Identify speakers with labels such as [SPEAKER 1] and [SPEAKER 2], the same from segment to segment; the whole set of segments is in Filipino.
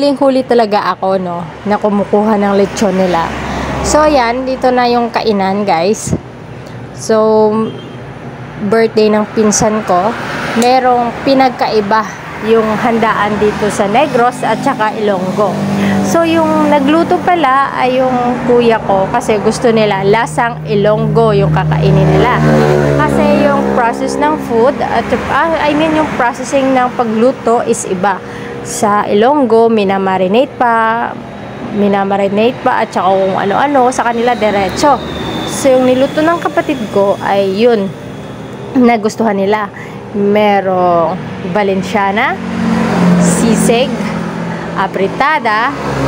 [SPEAKER 1] huling-huli talaga ako, no, na kumukuha ng lechon nila. So, ayan, dito na yung kainan, guys. So, birthday ng pinsan ko, merong pinagkaiba yung handaan dito sa Negros at saka Ilonggo. So, yung nagluto pala ay yung kuya ko kasi gusto nila lasang Ilonggo yung kakainin nila. Kasi yung process ng food, at yung processing ng pagluto is iba. Sa Ilonggo, minamarinate pa at saka kung ano-ano, sa kanila diretso. So, yung niluto ng kapatid ko ay yun, nagustuhan nila. Merong Valenciana, sisig, apritada,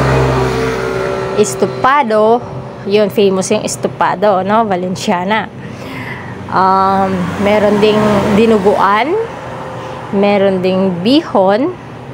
[SPEAKER 1] estupado, yun, famous yung estupado, no, Valenciana. Meron ding dinuguan, meron ding bihon,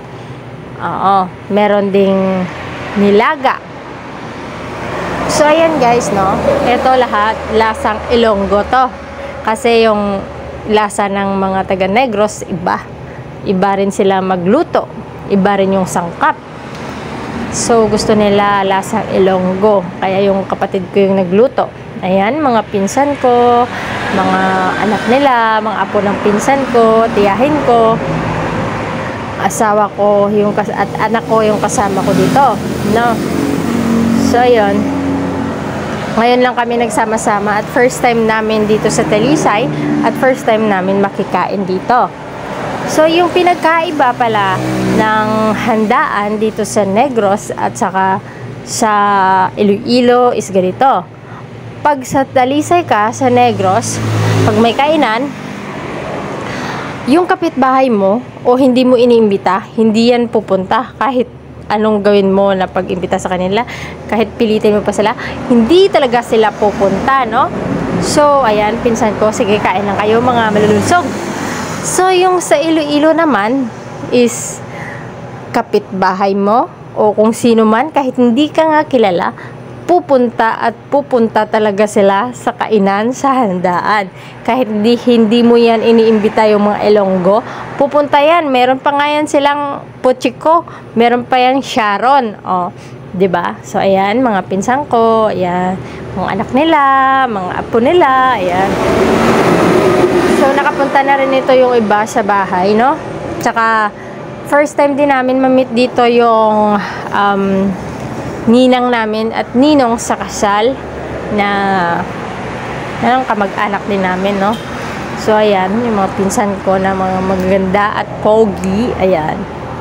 [SPEAKER 1] meron ding nilaga. So, ayan guys, no, ito lahat lasang Ilonggo to. Kasi yung lasa ng mga taga Negros, iba rin sila magluto, iba rin yung sangkap. So, gusto nila lasang Ilonggo, kaya yung kapatid ko yung nagluto. Ayan, mga pinsan ko, mga anak nila, mga apo ng pinsan ko, tiyahin ko, asawa ko, at anak ko yung kasama ko dito, no? So, ayun, ngayon lang kami nagsama-sama at first time namin dito sa Talisay at first time namin makikain dito. So, yung pinagkaiba pala ng handaan dito sa Negros at saka sa Iloilo is ganito. Pag sa Talisay ka, sa Negros, pag may kainan, yung kapitbahay mo o hindi mo iniimbita, hindi yan pupunta kahit anong gawin mo na pag-imbita sa kanila, kahit pilitin mo pa sila, hindi talaga sila pupunta, no? So, ayan, pinsan ko, sige, kain lang kayo mga malulunsog. So, yung sa Iloilo naman is kapitbahay mo o kung sino man, kahit hindi ka nga kilala, pupunta talaga sila sa kainan, sa handaan. Kahit hindi mo yan iniimbita yung mga Ilonggo, pupunta yan. Meron pa nga yan silang Puchiko, meron pa yan Sharon, diba? So, ayan, mga pinsan ko, ayan, mga anak nila, mga apo nila, ayan. So, nakapunta na rin ito yung iba sa bahay, no? Tsaka, first time din namin ma-meet dito yung ninang namin at ninong sa kasal na kamag-anak din namin, no? So, ayan, yung mga pinsan ko na mga magaganda at pogi, ayan.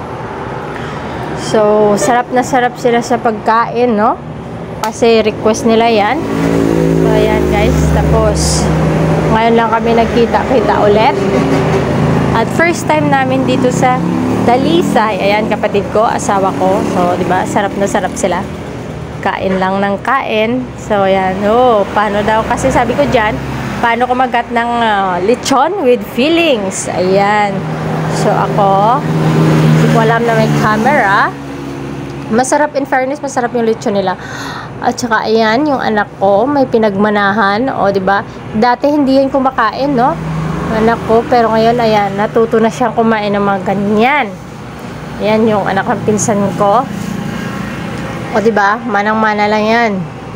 [SPEAKER 1] So, sarap na sarap sila sa pagkain, no? Kasi request nila yan. So, ayan guys, tapos ngayon lang kami nagkita-kita ulit. At first time namin dito sa Talisay, ayan, kapatid ko, asawa ko. So, diba, sarap na sarap sila. Kain lang ng kain. So, ayan, paano daw, kasi sabi ko dyan, paano kumagat ng lechon with feelings. Ayan. So, ako, hindi ko alam na may camera. Masarap, in fairness, masarap yung lechon nila. At saka, ayan, yung anak ko, may pinagmanahan. O, diba? Dati, hindi yan kumakain, no? Anak ko, pero ngayon, ayan, natuto na siyang kumain ng mga ganyan. Ayan, yung anak ng pinsan ko. O, diba? Manang-mana lang yan.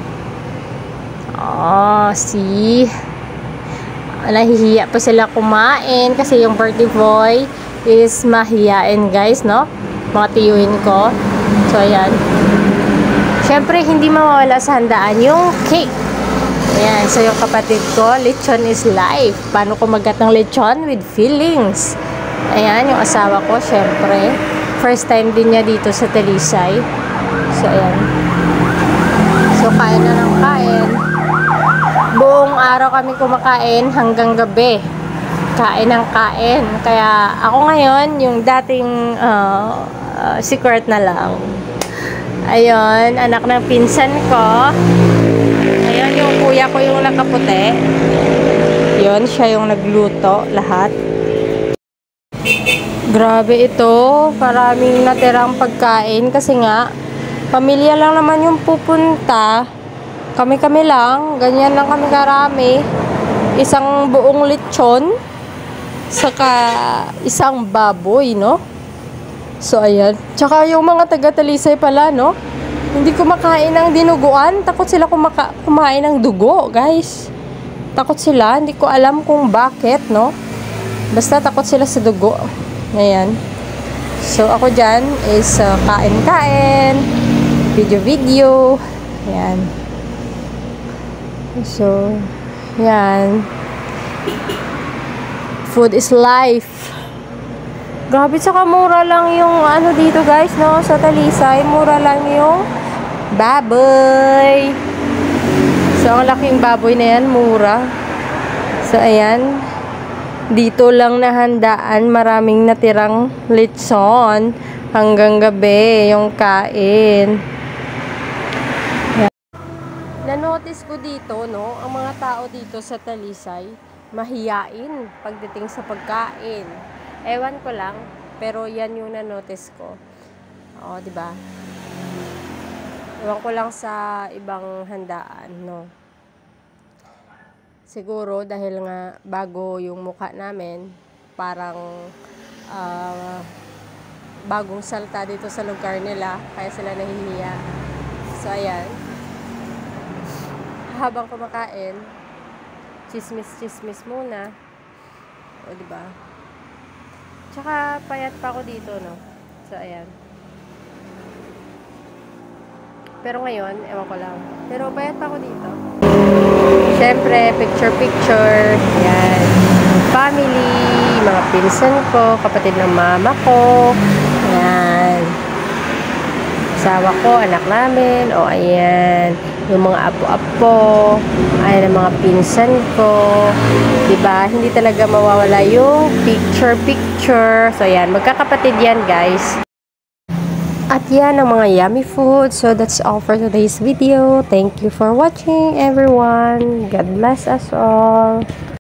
[SPEAKER 1] See? Nahihiya pa sila kumain kasi yung birthday boy is mahiyain, guys, no? Mga tiyuhin ko. So, ayan. Siyempre, hindi mawawala sa handaan yung cake. Ayan. So, yung kapatid ko, lechon is life. Paano kumagat ng lechon with feelings? Ayan, yung asawa ko, siyempre. First time din niya dito sa Talisay. So, ayan. So, kain na ng kain. Buong araw kami kumakain hanggang gabi. Kain ng kain. Kaya, ako ngayon, yung dating secret na lang. Ayun, anak ng pinsan ko. Ayun, yung kuya ko yung nakaputi. Yun, siya yung nagluto lahat. Grabe ito. Maraming natirang pagkain kasi nga, pamilya lang naman yung pupunta. Kami-kami lang. Ganyan lang kami karami. Isang buong lechon. Saka isang baboy, no? So, ayan. Tsaka yung mga taga-Talisay pala, no? Hindi kumakain ng dinuguan. Takot sila kumain ng dugo, guys. Takot sila. Hindi ko alam kung bakit, no? Basta takot sila sa dugo. Ayan. So, ako dyan is kain-kain, video-video. Ayan. So, ayan. Food is life. Grabe, saka mura lang yung ano dito, guys, no? Sa Talisay, mura lang yung baboy. So, ang laking baboy na yan, mura. So, ayan. Dito lang nahandaan, maraming natirang lechon hanggang gabi yung kain. Ayan. Na-notice ko dito, no? Ang mga tao dito sa Talisay, mahiyain pagdating sa pagkain. Ewan ko lang, pero yan yung na-notice ko. Oo, di ba? Ewan ko lang sa ibang handaan, no? Siguro dahil nga bago yung mukha namin, parang bagong salta dito sa lugar nila, kaya sila nahihiya. So, ayan. Habang kumakain, chismis-chismis muna. O, di ba? Tsaka, payat pa ako dito, no? So, ayan. Pero ngayon, ewan ko lang. Pero payat pa ako dito. Siyempre, picture-picture. Ayan. Family, mga pinsan ko, kapatid ng mama ko. Ayan. Asawa ko, anak namin. O, ayan. Yung mga apo-apo. Ayan ang mga pinsan ko. Diba? Hindi talaga mawawala yung picture-picture. So, ayan. Magkakapatid yan, guys. At yan ang mga yummy food. So, that's all for today's video. Thank you for watching, everyone. God bless us all.